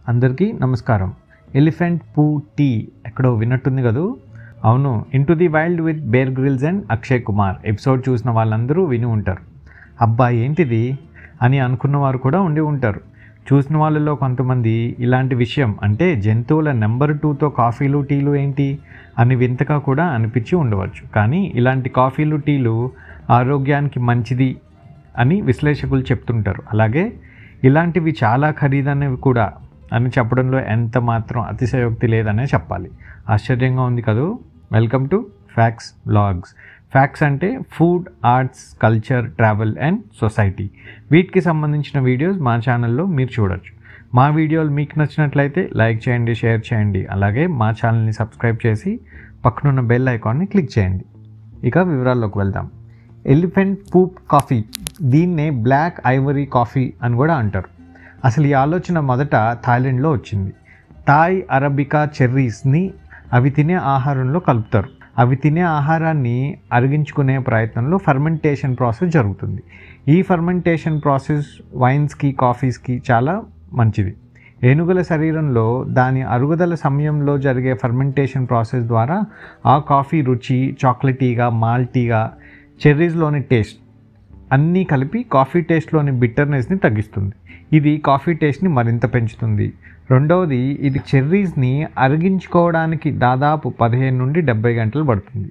అందరికీ నమస్కారం. ఎలిఫెంట్ పూ టీ ఎక్కడో విన్నట్టుంది కదూ? అవును, into the wild with Bear Grylls and Akshay Kumar episode చూసిన వాళ్ళందరూ విని ఉంటారు. అబ్బా ఏంటిది అని అనుకున్నవారు కూడా ఉండి ఉంటారు. చూసిన వాళ్ళలో కొంతమంది ఇలాంటి విషయం అంటే జంతువుల నెంబర్ 2తో కాఫీలు టీలు ఏంటి అని వింతగా కూడా అనిపించి ఉండవచ్చు. కానీ ఇలాంటి కాఫీలు టీలు ఆరోగ్యానికి మంచిది అని విశ్లేషకులు చెప్తుంటారు. అలాగే ఇలాంటివి చాలా ఖరీదైనవి కూడా అని చెప్పడంలో ఎంత మాత్రం అతిశయోక్తి లేదనే చెప్పాలి. ఆశ్చర్యంగా ఉంది కదూ? Welcome to facts vlogs. Facts అంటే food, arts, culture, travel and society. వీటికి సంబంధించిన వీడియోస్ మా ఛానల్లో మీరు చూడొచ్చు. మా వీడియోలు మీకు నచ్చినట్లయితే లైక్ చేయండి, షేర్ చేయండి. అలాగే మా ఛానల్ని సబ్స్క్రైబ్ చేసి పక్కనున్న బెల్ ఐకాన్ని క్లిక్ చేయండి. ఇక వివరాల్లోకి వెళ్దాం. ఎలిఫెంట్ పూప్ కాఫీ, దీన్నే బ్లాక్ ఐవరీ కాఫీ అని కూడా అంటారు. అసలు ఈ ఆలోచన మొదట థాయిలాండ్లో వచ్చింది. థాయ్ అరబికా చెర్రీస్ని అవి తినే ఆహారంలో కలుపుతారు. అవి తినే ఆహారాన్ని అరిగించుకునే ప్రయత్నంలో ఫర్మెంటేషన్ ప్రాసెస్ జరుగుతుంది. ఈ ఫర్మెంటేషన్ ప్రాసెస్ వైన్స్కి, కాఫీస్కి చాలా మంచిది. ఏనుగుల శరీరంలో దాని అరుగుదల సమయంలో జరిగే ఫర్మెంటేషన్ ప్రాసెస్ ద్వారా ఆ కాఫీ రుచి చాక్లెటీగా, మాల్టీగా, చెర్రీస్లోని టేస్ట్ అన్నీ కలిపి కాఫీ టేస్ట్లోని బిట్టర్నెస్ని తగ్గిస్తుంది. ఇది కాఫీ టేస్ట్ని మరింత పెంచుతుంది. రెండవది, ఇది చెర్రీస్ని అరిగించుకోవడానికి దాదాపు 15 నుండి 70 గంటలు పడుతుంది.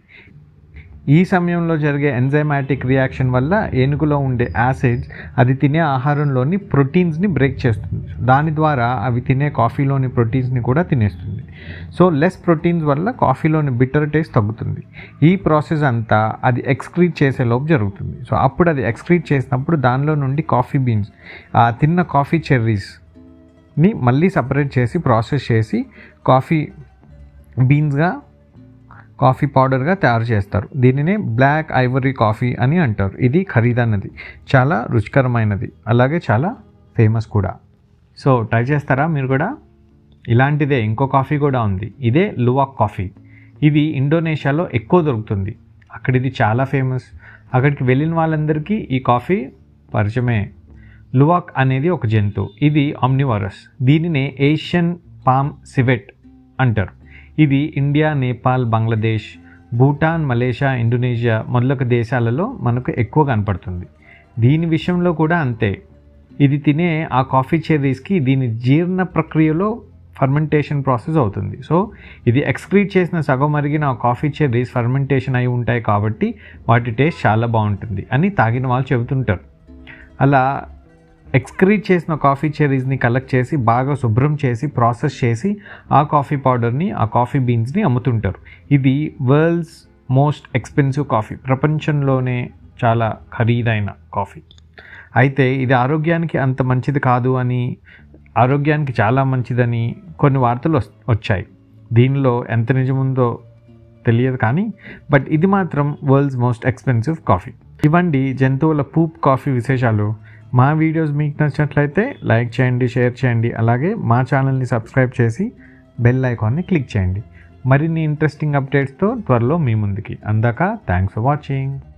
ఈ సమయంలో జరిగే ఎంజైమాటిక్ రియాక్షన్ వల్ల ఏనుగులో ఉండే యాసిడ్స్ అది తినే ఆహారంలోని ప్రోటీన్స్ని బ్రేక్ చేస్తుంది. దాని ద్వారా అవి తినే కాఫీలోని ప్రోటీన్స్ని కూడా తినేస్తుంది. సో లెస్ ప్రోటీన్స్ వల్ల కాఫీలోని బిట్టర్ టేస్ట్ తగ్గుతుంది. ఈ ప్రాసెస్ అంతా అది ఎక్స్క్రీట్ చేసేలోపు జరుగుతుంది. సో అప్పుడు అది ఎక్స్క్రీట్ చేసినప్పుడు దానిలో నుండి కాఫీ బీన్స్, ఆ తిన్న కాఫీ చెర్రీస్ని మళ్ళీ సపరేట్ చేసి ప్రాసెస్ చేసి కాఫీ బీన్స్గా, కాఫీ పౌడర్గా తయారు చేస్తారు. దీనినే బ్లాక్ ఐవరీ కాఫీ అని అంటారు. ఇది ఖరీదైనది, చాలా రుచికరమైనది, అలాగే చాలా ఫేమస్ కూడా. సో ట్రై చేస్తారా మీరు కూడా? ఇలాంటిదే ఇంకో కాఫీ కూడా ఉంది. ఇదే లువాక్ కాఫీ. ఇది ఇండోనేషియాలో ఎక్కువ దొరుకుతుంది. అక్కడ ఇది చాలా ఫేమస్. అక్కడికి వెళ్ళిన వాళ్ళందరికీ ఈ కాఫీ పరిచయమే. లువాక్ అనేది ఒక జంతువు. ఇది ఆమ్నివరస్. దీనినే ఏషియన్ పామ్ సివెట్ అంటారు. ఇది India, Nepal, Bangladesh, Bhutan, Malaysia, Indonesia మొదలగు దేశాలలో మనకు ఎక్కువ కనపడుతుంది. దీని విషయంలో కూడా అంతే. ఇది తినే ఆ కాఫీ చెర్రీస్కి దీని జీర్ణ ప్రక్రియలో ఫర్మెంటేషన్ ప్రాసెస్ అవుతుంది. సో ఇది ఎక్స్క్రీట్ చేసిన సగం మరిగిన ఆ కాఫీ చెర్రీస్ ఫర్మెంటేషన్ అయి ఉంటాయి కాబట్టి వాటి టేస్ట్ చాలా బాగుంటుంది అని తాగిన వాళ్ళు చెబుతుంటారు. అలా ఎక్స్క్రీట్ చేసిన కాఫీ చెర్రీస్ని కలెక్ట్ చేసి బాగా శుభ్రం చేసి ప్రాసెస్ చేసి ఆ కాఫీ పౌడర్ని, ఆ కాఫీ బీన్స్ని అమ్ముతుంటారు. ఇది వరల్డ్స్ మోస్ట్ ఎక్స్పెన్సివ్ కాఫీ. ప్రపంచంలోనే చాలా ఖరీదైన కాఫీ. అయితే ఇది ఆరోగ్యానికి అంత మంచిది కాదు అని, ఆరోగ్యానికి చాలా మంచిదని కొన్ని వార్తలు వచ్చాయి. దీనిలో ఎంత నిజముందో తెలియదు కానీ బట్ ఇది మాత్రం వరల్డ్స్ మోస్ట్ ఎక్స్పెన్సివ్ కాఫీ. ఇవ్వండి జంతువుల పూప్ కాఫీ విశేషాలు. మా వీడియోస్ మీకు నచ్చినట్లయితే లైక్ చేయండి, షేర్ చేయండి. అలాగే మా ఛానల్ని సబ్స్క్రైబ్ చేసి బెల్ ఐకాన్ని క్లిక్ చేయండి. మరిన్ని ఇంట్రెస్టింగ్ అప్డేట్స్తో త్వరలో మీ ముందుకి. అందాక థ్యాంక్స్ ఫర్ వాచింగ్.